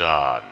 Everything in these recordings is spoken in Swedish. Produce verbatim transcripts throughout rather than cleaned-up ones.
done.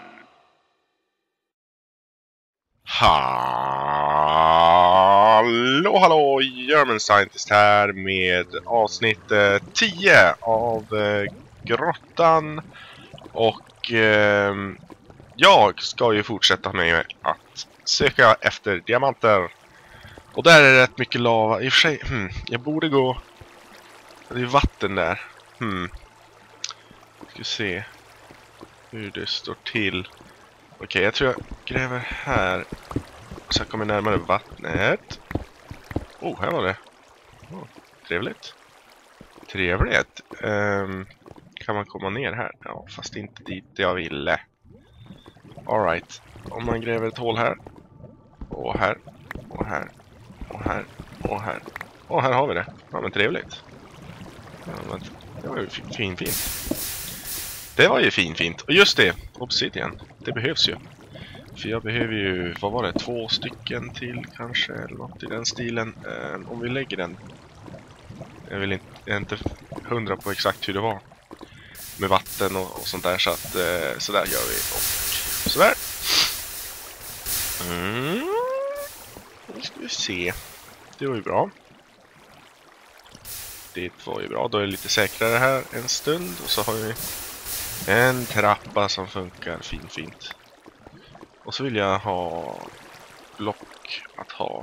Hallå, hallå, German Scientist här med avsnitt eh, tio av eh, Grottan. Och eh, jag ska ju fortsätta med att söka efter diamanter. Och där är det rätt mycket lava. I och för sig, hmm, jag borde gå... Det är vatten där. Hmm. Ska se hur det står till. Okej, okay, jag tror jag gräver här. Så jag kommer närmare vattnet. Oh, här var det. Oh, trevligt. Trevligt. Um, kan man komma ner här? Ja, fast inte dit jag ville. All right. Om man gräver ett hål här. Och här. Och här. Och här. Och här. Och här har vi det. Ja, men trevligt. Ja, men det var ju fint, fint. Det var ju fint, fint. Och just det, obsidian. Det behövs ju. För jag behöver ju, vad var det, två stycken till kanske, eller något i den stilen. Um, om vi lägger den. Jag vill inte, jag är inte hundra på exakt hur det var. Med vatten och, och sånt där, så att uh, så där gör vi. Och sådär. Mm. Nu ska vi se. Det var ju bra. Det var ju bra, då är det lite säkrare här en stund. Och så har vi en trappa som funkar fint, fint. Och så vill jag ha block att ha.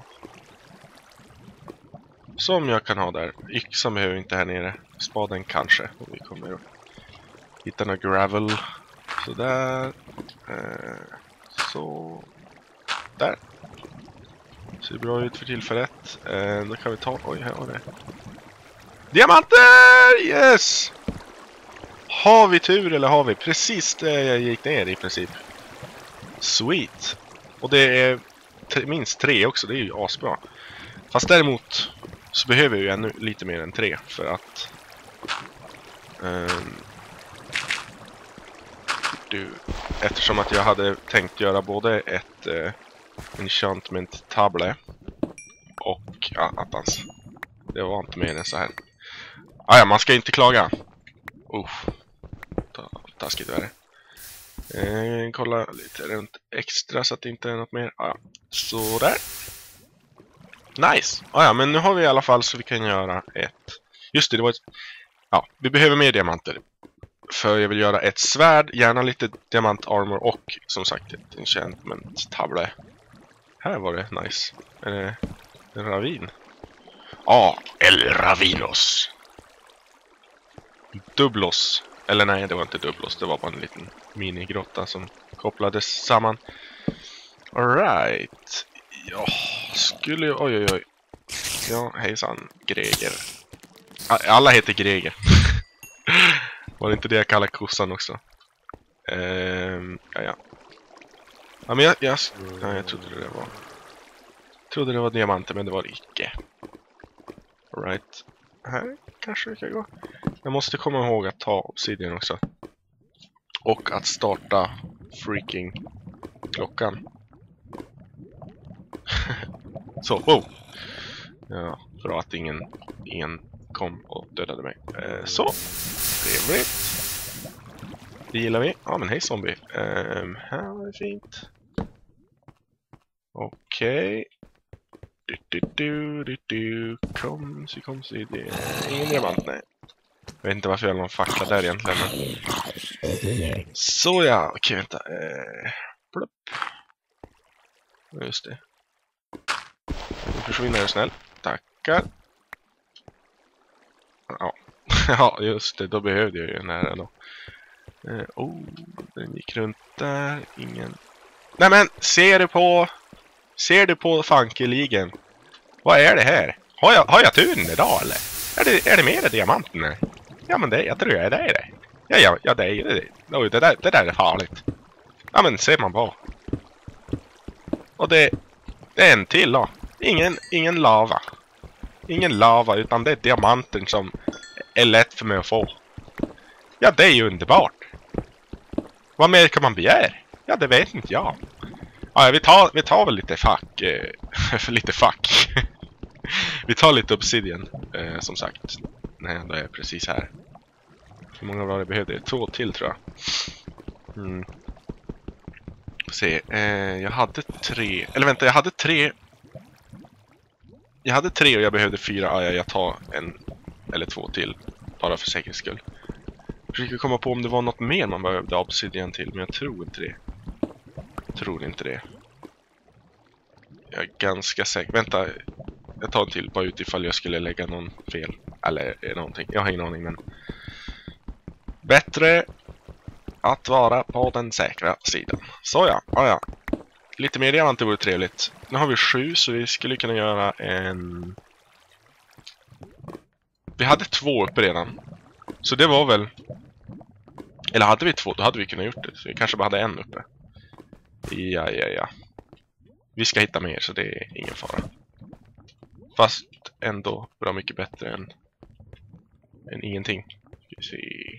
Som jag kan ha där. Yxan behöver inte här nere. Spaden kanske. Om vi kommer att hitta några gravel. Så där. Eh, så. Där. Ser bra ut för tillfället. Eh, då kan vi ta... Oj, här var det. Diamanter! Yes! Har vi tur eller har vi precis det jag gick ner i princip. Sweet. Och det är minst tre också, det är ju asbra. Fast däremot så behöver vi ännu lite mer än tre för att um, du, eftersom att jag hade tänkt göra både ett uh, enchantment table och ja, attans. Det var inte mer än så här. Ah, ja, man ska inte klaga. Uff. Taskigt är det. Eh, kolla lite runt extra så att det inte är något mer. Ah, ja. Så där. Nice. Ah, ja, men nu har vi i alla fall så vi kan göra ett. Just det, det var ett... Ja, vi behöver mer diamanter. För jag vill göra ett svärd, gärna lite diamant armor och som sagt ett enchantment table. Här var det nice. Är det en ravin? Ja, ah, El Ravinos. Dublos. Eller nej, det var inte Dublos. Det var bara en liten minigrotta som kopplades samman. Alright. Ja, skulle... Oj, oj, oj. Ja, hejsan. Greger. Alla heter Greger. Var det inte det jag kallar kossan också? Ehm, ja, ja. Ja, men jag... Jag, ja, jag trodde det var... Jag trodde det var diamanter, men det var det icke. Alright. Här kanske vi kan gå. Jag måste komma ihåg att ta obsidian också. Och att starta freaking klockan. Så, oh! Ja, för att ingen, ingen kom och dödade mig. Eh, så, trevligt. Det gillar vi. Ja, men hej zombie. Eh, här var det fint. Okej. Okay. Du, du, du, du, du. Kom, så kom, så det är ingen diamant, nej. Jag vet inte varför jag har någon fackla där egentligen. Men... Så ja, okej, vänta. Eh, plupp. Just det. Nu försvinner det snäll. Tackar. Ja. Ja, just det. Då behövde jag ju den här då. Eh, oh, den gick runt där. Ingen... Nej men, ser du på... Ser du på Funkeligen? Vad är det här? Har jag, har jag turen idag eller? Är det, är det mer diamanter? Ja men det, jag tror jag är det. Är det. Ja, ja, ja det är det. Det, det, där, det där är farligt. Ja men ser man på. Och det, det är en till då. Ingen, ingen lava. Ingen lava utan det är diamanten som är lätt för mig att få. Ja det är ju underbart. Vad mer kan man begära? Ja det vet inte jag. Ja, vi tar, vi tar väl lite fack. Eh, för lite fack. Vi tar lite obsidian, eh, som sagt. Nej, då är jag precis här. Hur många var det behövde? Två till tror jag. Mm. se. Eh, jag hade tre. Eller vänta, jag hade tre. Jag hade tre och jag behövde fyra. Ah, ja, jag tar en eller två till. Bara för säkerhets skull. Jag försöker komma på om det var något mer man behövde obsidian till. Men jag tror inte det. Jag tror inte det. Jag är ganska säker. Vänta. Jag tar en till bara ut ifall jag skulle lägga någon fel. Eller någonting. Jag har ingen aning, men... Bättre att vara på den säkra sidan. Så ja, ah, ja. Lite mer diamanter vore trevligt. Nu har vi sju, så vi skulle kunna göra en... Vi hade två uppe redan. Så det var väl... Eller hade vi två, då hade vi kunnat gjort det. Så vi kanske bara hade en uppe. Ja, ja, ja. Vi ska hitta mer, så det är ingen fara. Fast ändå bra mycket bättre än, än ingenting. Ska vi se...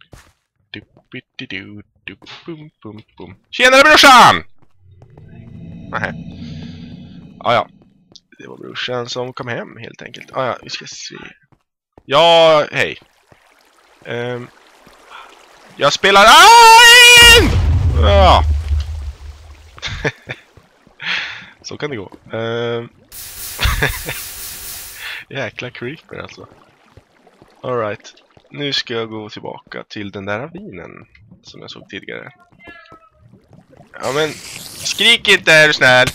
Tjenare brorsan! Nähä. Ah, ja. Det var brorsan som kom hem helt enkelt. Ah, ja, vi ska se. Ja, hej. Um, jag spelar... Ah! Ja. Så kan det gå. Um... Jäkla creeper alltså. All right. Nu ska jag gå tillbaka till den där ravinen som jag såg tidigare. Ja, men skrik inte, är du snäll.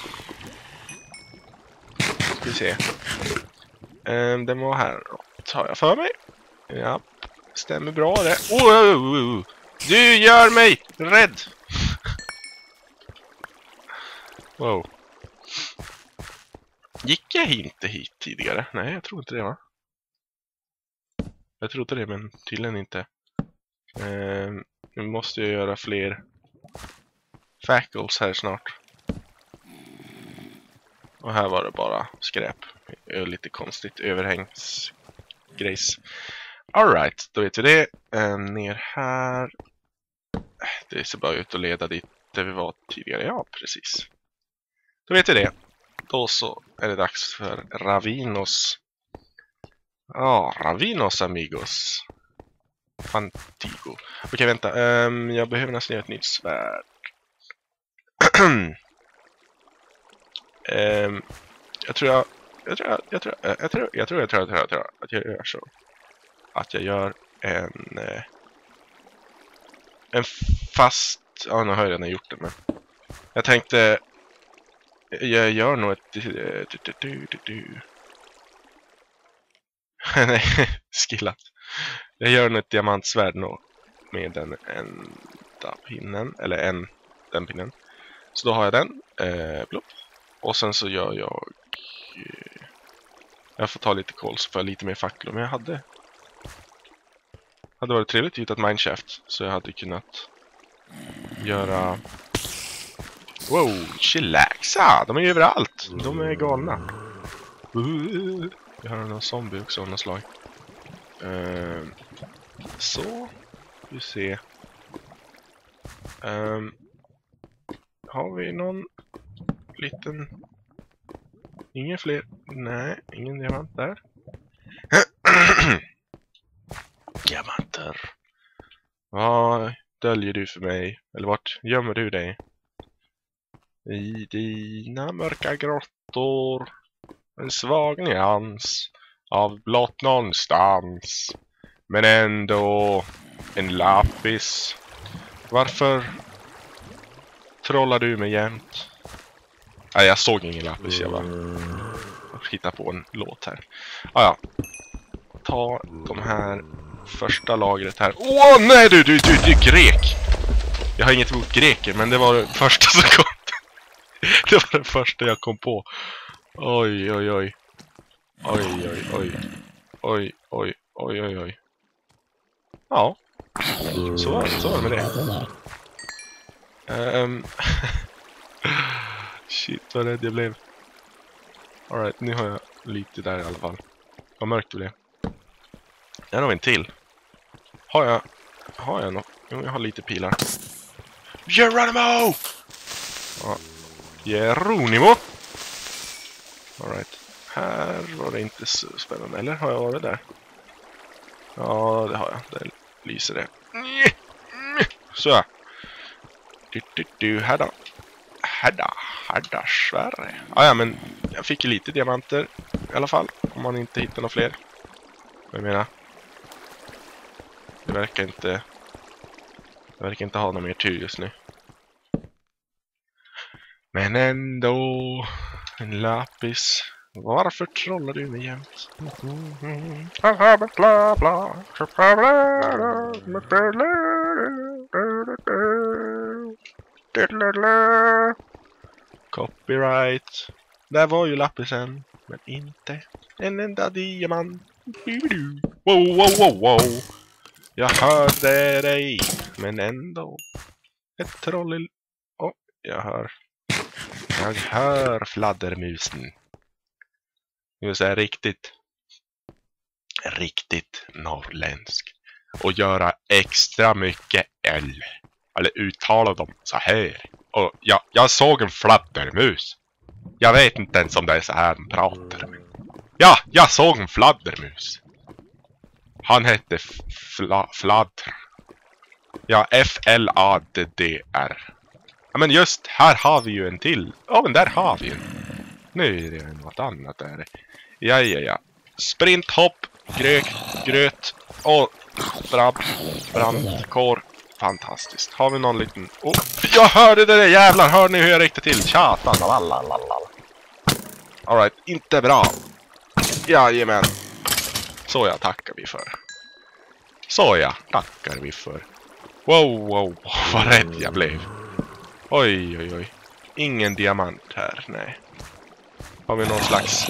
Ska vi se. Um, den var här. Tar jag för mig. Ja, stämmer bra det. Oh, oh, oh, oh. Du gör mig rädd. Wow. Gick jag inte hit tidigare? Nej, jag tror inte det, va? Jag trodde det, men tydligen inte. Um, nu måste jag göra fler fackles här snart. Och här var det bara skräp. Lite konstigt överhängsgrejs. Alright, då vet vi det. Um, ner här. Det ser bara ut att leda dit där vi var tidigare. Ja, precis. Då vet vi det. Då så är det dags för Ravinos. Ja, Ravinos amigos. Fantigo. Okej, vänta. Um, jag behöver nästan göra ett nytt svärd. um, jag tror jag... Jag tror jag, jag tror jag, jag tror jag tror jag tror jag tror jag tror att jag gör så. Att jag gör en... En fast... Ja, nu har jag redan gjort det, men... Jag tänkte... Jag gör nog ett... Du, du, du, du, du. Nej, skillat. Jag gör nog ett diamantsvärd nog med den enda pinnen. Eller en, den pinnen. Så då har jag den. Eh, blopp. Och sen så gör jag... Eh, jag får ta lite kol så får jag lite mer facklor. Men jag hade... hade varit trevligt att hitta ett mineshaft. Så jag hade kunnat göra... Wow, chillaxa! De är ju överallt. De är galna. Uh, jag har någon zombie också av något slag. Uh, så. Vi ser. Um, har vi någon liten... Ingen fler? Nej, ingen diamant där. Diamanter. Vad döljer du för mig? Eller vart gömmer du dig? I dina mörka grottor. En svag nyans av blått någonstans. Men ändå en lapis. Varför trollar du mig jämt? Nej, jag såg ingen lapis. Jag bara hittar på en låt här. Ah, ja. Ta de här första lagret här. Åh, oh, nej du, du, du, du, grek. Jag har inget emot greker, men det var det första som kom. Det var det första jag kom på. Oj, oj, oj. Oj, oj, oj. Oj, oj, oj, oj, oj. Ja. Så var det, så var det med det. Um. Shit, vad rädd jag blev. Alright, nu har jag lite där i alla fall. Vad mörkt det blev. Jag har en till. Har jag... Har jag något? Jo, jag har lite pilar. Geronimo! Ja. Geronimo! Alright. Här var det inte så spännande. Eller har jag varit där? Ja, det har jag. Där lyser det. Så. Du, du, du, här då. Här då. Här då, Sverige. Ah, ja, men jag fick ju lite diamanter i alla fall. Om man inte hittar några fler. Vad jag menar. Det verkar inte... Det verkar inte ha någon mer tur just nu. Men ändå... En lapis. Varför trollar du mig jämt? Copyright. Där var ju lapisen. Men inte en enda diamant. Wow, wow, wow, wow. Jag hörde dig. Men ändå. Ett troll i... Åh, oh, jag hör. Jag hör fladdermusen. Det vill säga riktigt. Riktigt norrländsk. Och göra extra mycket L. Eller uttala dem så här. Och jag, jag såg en fladdermus. Jag vet inte ens om det är så här de pratar. Ja, jag såg en fladdermus. Han hette fla, Fladr. Ja, F L A D D R. Ja, men just här har vi ju en till. Ja, men där har vi en. Nu är det något annat där. Ja, ja, ja. Sprint, hopp, grök, gröt och brabb, brandkår. Fantastiskt. Har vi någon liten... Oh, jag hörde det där, jävlar. Hör ni hur jag räckte till? Tjatan. Alright, inte bra. Jajamän. Så jag tackar vi för. Så jag tackar vi för. Wow, wow, vad rädd jag blev. Oj, oj, oj. Ingen diamant här, nej. Har vi någon slags...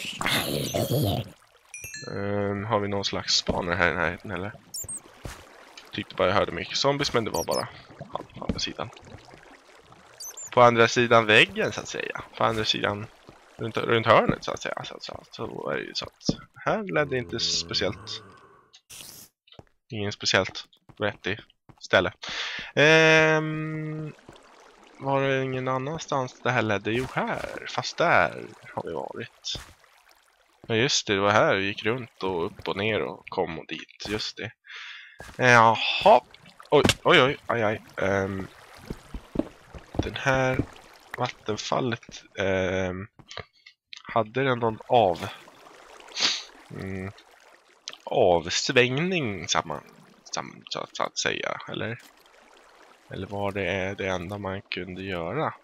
Um, har vi någon slags spaner här i närheten, eller? Tyckte bara jag hörde mycket zombies, men det var bara ja, på andra sidan. På andra sidan väggen, så att säga. På andra sidan... Runt, runt hörnet, så att säga. Så, så, så är det ju så att... Här ledde inte speciellt... Ingen speciellt vettig ställe. Ehm... Var det ingen annanstans det här ledde? Jo, här. Fast där har vi varit. Ja, just det. Det var här vi gick runt och upp och ner och kom och dit. Just det. Jaha. Oj, oj, oj. Aj, aj. Um, den här vattenfallet um, hade den någon av um, avsvängning samman, sam, så, så att säga, eller? Eller var det det enda man kunde göra?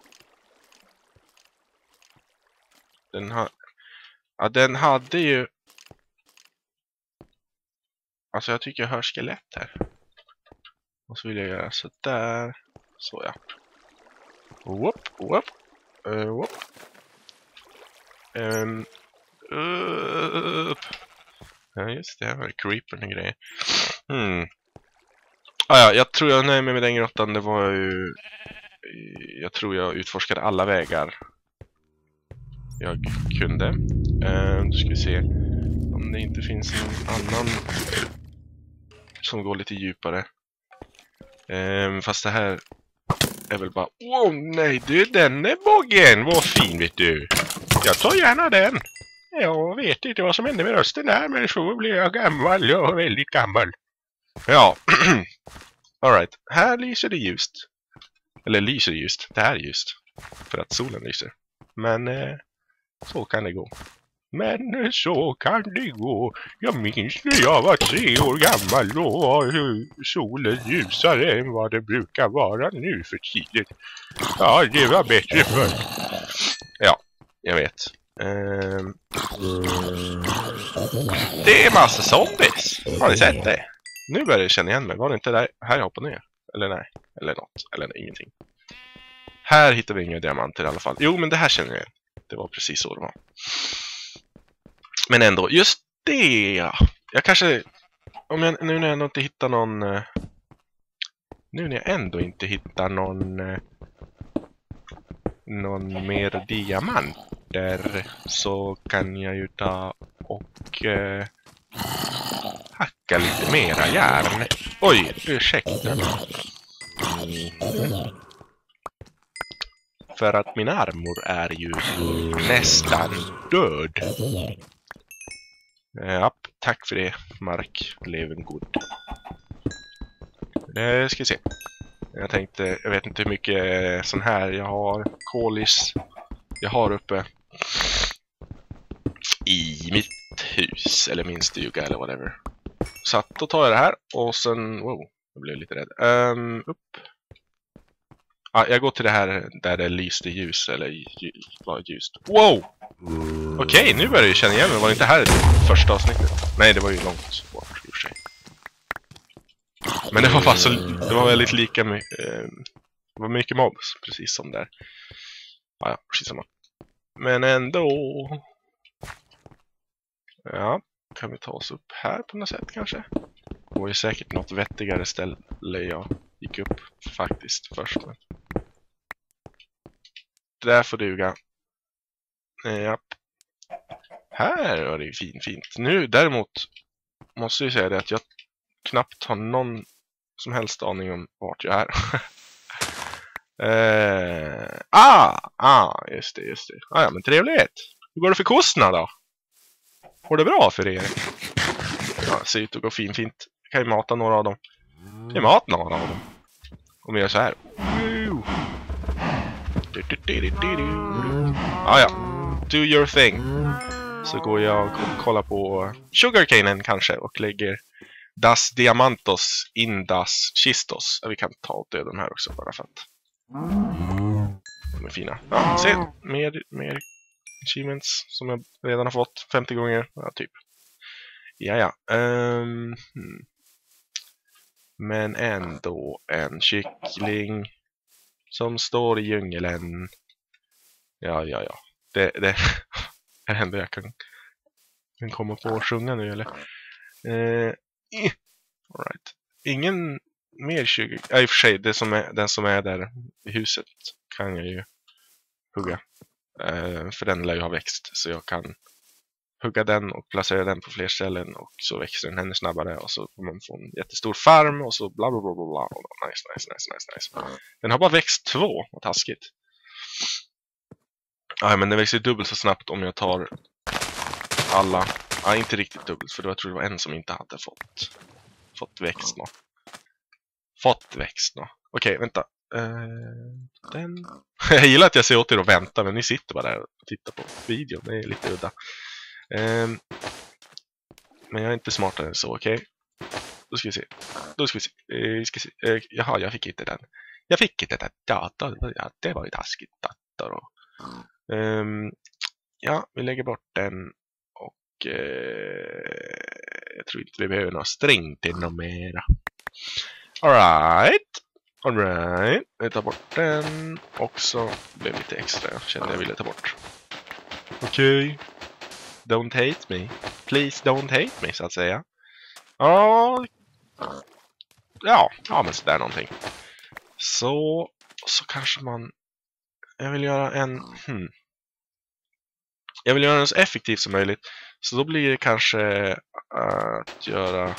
Den har... Ja, den hade ju... Alltså jag tycker jag hör skelett här. Och så vill jag göra så där. Så ja. Whoop, whoop. Uh, whoop. Um, upp. Ja, just det. Här var det creeper och grejer. Hmm. Ah, ja, jag tror jag nöjer mig med den grottan. Det var ju... Jag tror jag utforskade alla vägar jag kunde. Uh, då ska vi se om det inte finns en annan som går lite djupare. Uh, fast det här är väl bara... Wow, nej du, den är bågen. Vad fin, vet du. Jag tar gärna den. Jag vet inte vad som hände med rösten där, men så blir jag gammal. Jag är väldigt gammal. Ja. Alright, här lyser det ljust. Eller lyser ljust, det här är ljust. För att solen lyser. Men eh, så kan det gå. Men så kan det gå. Jag minns när jag var tre år gammal. Då var solen ljusare än vad det brukar vara nu för tiden. Ja, det var bättre förr. Ja, jag vet. Um, det är massa zombies. Har ni sett det? Nu börjar jag känna igen mig. Var det inte där? Här jag hoppar ner? Eller nej? Eller något? Eller nej, ingenting. Här hittar vi inga diamanter i alla fall. Jo, men det här känner jag igen. Det var precis så det var. Men ändå, just det. Jag kanske... Om jag, nu när jag ändå inte hittar någon... Nu när jag ändå inte hittar någon... Någon mer diamanter, så kan jag ju ta och... Eh, hacka lite mera järn. Oj, ursäkta. För att min armor är ju nästan död. Ja, tack för det, Mark. Leven god. Det ska vi se. Jag tänkte, jag vet inte hur mycket sån här jag har. Kolis. Jag har uppe i mitt hus. Eller min stuga eller whatever. Så att då tar jag det här. Och sen, wow, jag blev lite rädd. Um, upp. Ja, jag går till det här där det lyste ljus. Eller var ljust. Wow! Okej, okay, nu börjar jag känna igen mig. Var det inte här det första avsnittet? Nej, det var ju långt bort i och för sig. Men det var bara så, det var väldigt lika med, eh, det var mycket mobs, precis som där. Ja, ja, precis samma. Men ändå. Ja, kan vi ta oss upp här på något sätt kanske? Det var ju säkert något vettigare ställe jag gick upp faktiskt först. Men... det där får duga. Ja. Här var det ju fint, fint. Nu däremot måste jag säga det att jag knappt har någon som helst aning om vart jag är. eh, ah, ah, just det, just det. Ah, ja, men trevligt. Hur går det för kossorna då? Går det bra för er? Ja, ser ut att gå fint, fint. Jag kan ju mata några av dem. Jag kan mata några av dem. Om vi gör så här. Ah, ja. Do your thing. Så går jag och kollar på Sugarcanen kanske och lägger Das Diamantos in Das Chistos. Vi kan ta och döda de här också bara för att de är fina. Ja, se. Mer, mer achievements som jag redan har fått femtio gånger. Ja, typ. Ja, ja. Um, hmm. Men ändå en kyckling som står i djungeln. Ja, ja, ja. Det, det är det enda jag kan, kan komma på att sjunga nu, eller? Eh, all right. Ingen mer tjugo... Ja, i och för sig, det som är, den som är där i huset kan jag ju hugga. Eh, för den lär ju ha växt, så jag kan hugga den och placera den på fler ställen och så växer den ännu snabbare och så får man få en jättestor farm och så bla bla bla bla bla. Nice, nice, nice, nice, nice. Den har bara växt två, vad taskigt. Ja, men den växer dubbelt så snabbt om jag tar alla. Ja, inte riktigt dubbelt, för då jag tror det var en som inte hade fått fått växt nå. Fått växt nå. Okej, vänta. Uh, den... jag gillar att jag ser åt er och väntar, men ni sitter bara där och tittar på videon. Det är lite udda. Um, men jag är inte smartare än så, okej? Okay? Då ska vi se. Då ska vi se. Uh, ska se. Uh, jaha, jag fick inte den. Jag fick inte den datorn. Ja, det var ju taskigt dator då. Um, ja, vi lägger bort den. Och uh, jag tror inte vi behöver några sträng till något mera. Alright. Alright. Vi tar bort den. Och så blev lite extra. Jag kände jag ville ta bort. Okej. Okay. Don't hate me. Please don't hate me, så att säga. Ja. Ja, ja men sådär någonting. Så, så kanske man... Jag vill göra en... Hmm. Jag vill göra den så effektivt som möjligt. Så då blir det kanske att göra...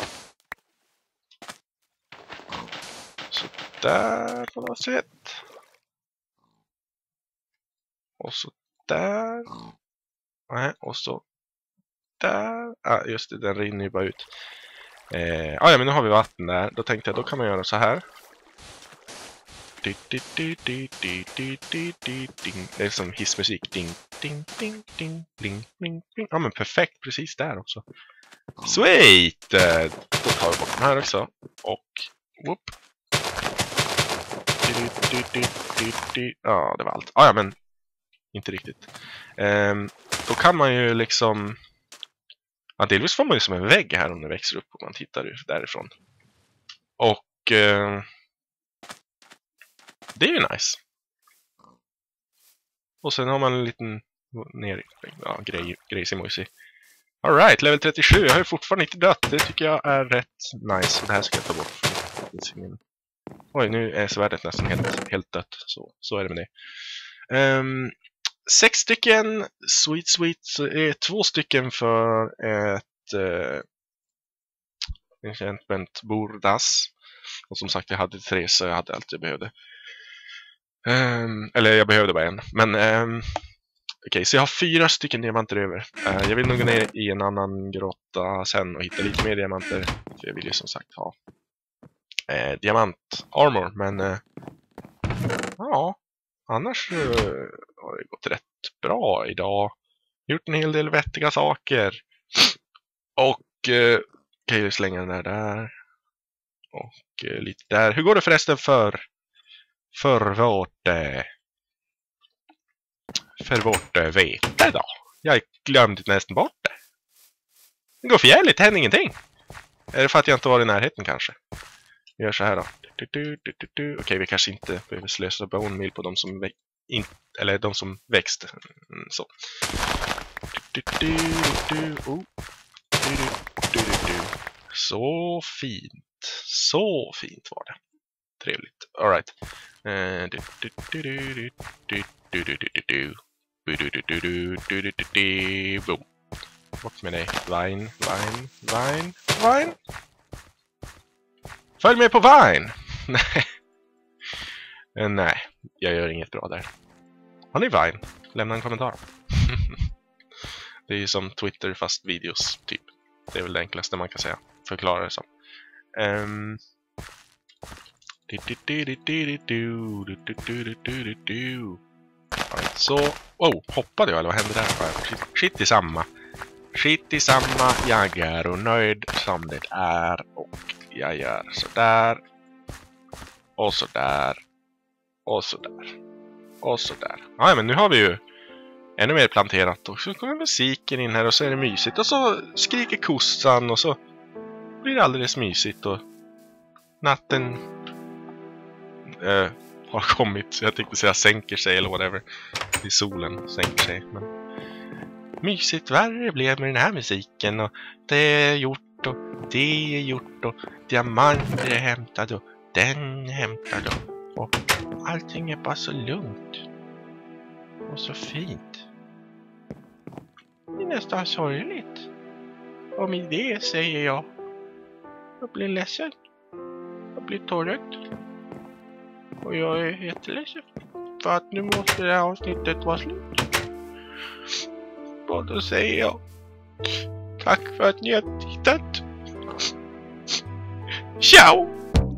Så där på något sätt. Och så där. Nej, och så där. Ah, just det, den rinner ju bara ut. Eh, ah, ja, men nu har vi vatten där. Då tänkte jag, då kan man göra så här. Det är som hissmusik. Ding, ding, ding, ding, ding, ding, ding. Ja, men perfekt, precis där också. Sweet! Då tar vi bort den här också. Och, whoop. Ja, det var allt. Ah, ja, men inte riktigt. Um, då kan man ju liksom... Ja, delvis får man ju som en vägg här om det växer upp och man tittar därifrån. Och... Uh, det är ju nice. Och sen har man en liten ner, ja, grej, grejsimojsi. Alright, level trettiosju. Jag har ju fortfarande inte dött. Det tycker jag är rätt nice. Och det här ska jag ta bort. Oj, nu är svärdet nästan helt, helt dött. Så, så är det med det. Um, sex stycken sweet sweet. Så är två stycken för ett uh, enchantment bordas. Och som sagt, jag hade tre så jag hade allt jag behövde. Um, eller jag behövde bara en. Men um, okej, okay, så jag har fyra stycken diamanter över. uh, Jag vill nog gå ner i en annan grotta sen och hitta lite mer diamanter. För jag vill ju som sagt ha uh, diamant armor. Men uh, ja, annars uh, har det gått rätt bra idag. Gjort en hel del vettiga saker. Och uh, kan ju slänga den där där. Och uh, lite där. Hur går det förresten för för vårt uh, för vårt uh, vete då? Jag glömde nästan bort det. Det går för jävligt, det händer ingenting. Är det för att jag inte var i närheten kanske? Vi gör så här då. Okej, okay, vi kanske inte behöver slösa bone meal på de som växt, eller de som växte. Mm, så. Oh. Så fint. Så fint var det. Trevligt. All right. Boom. Bort med dig. Vine, vine, vine, vine. Följ med på Vine! Nej. Nej, jag gör inget bra där. Har ni Vine? Lämna en kommentar. Det är ju som Twitter fast videos, typ. Det är väl det enklaste man kan säga. Förklara det som. Um... Right, så... Oh, hoppade jag eller vad hände där? Shit, shit i samma. Shit i samma. Jag är och nöjd som det är. Och jag gör sådär. Och sådär. Och sådär. Och sådär. Ja, men nu har vi ju ännu mer planterat. Och så kommer musiken in här och så är det mysigt. Och så skriker kossan och så blir det alldeles mysigt. Och natten äh, har kommit. Jag tänkte säga sänker sig eller whatever. Det är solen sänker sig. Men mysigt värre blev med den här musiken. Och det är gjort och det är gjort och diamanter är hämtad och den är hämtad och, och allting är bara så lugnt och så fint. Det är nästan sorgligt. Och med det säger jag jag blir ledsen. Jag blir tårögd. Och jag är jätteledsen för att nu måste det här avsnittet vara slut. Och då säger jag tack för att ni har tittat. Ciao!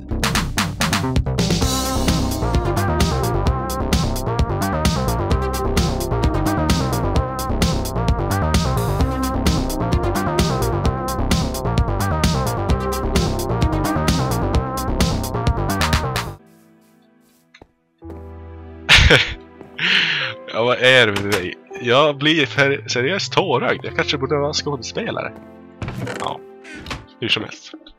Ja, vad är det med dig? Jag blir för seriöst tårögd. Jag kanske borde vara skådespelare. Ja, hur som helst.